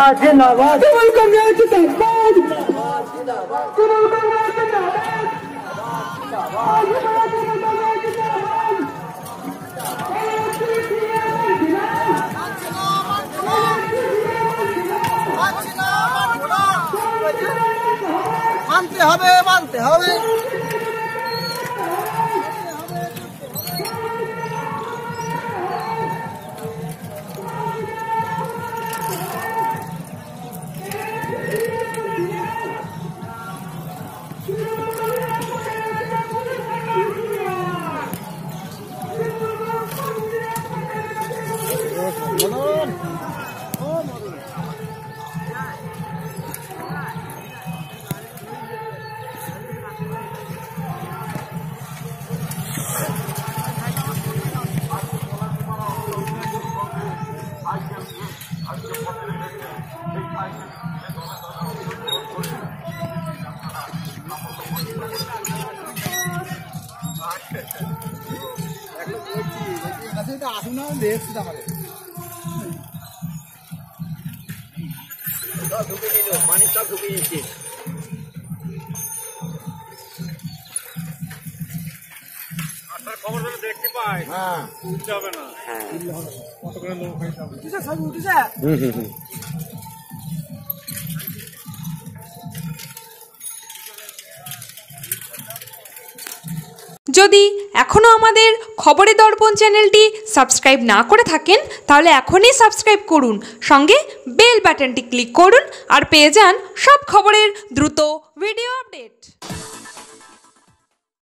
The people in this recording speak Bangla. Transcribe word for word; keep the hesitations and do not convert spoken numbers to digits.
जिंदाबाद तृणमूल कांग्रेस जिंदाबाद तृणमूल कांग्रेस মানতে হবে মানতে হবে पानी सब ढुके नीचे खबर देखते पाए हाँ যাবে না হ্যাঁ কত করে লোক হয়ে যাবে উঠেছে সব উঠেছে হুম হুম হুম যদি এখনো আমাদের খবরের দর্পণ চ্যানেলটি সাবস্ক্রাইব না করে থাকেন তাহলে এখনই সাবস্ক্রাইব করুন, সঙ্গে বেল বাটনটি ক্লিক করুন আর পেয়ে যান সব খবরের দ্রুত ভিডিও আপডেট।